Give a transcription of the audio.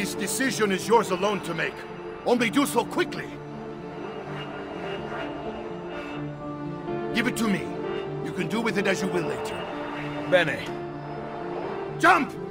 This decision is yours alone to make. Only do so quickly. Give it to me. You can do with it as you will later. Bene. Jump!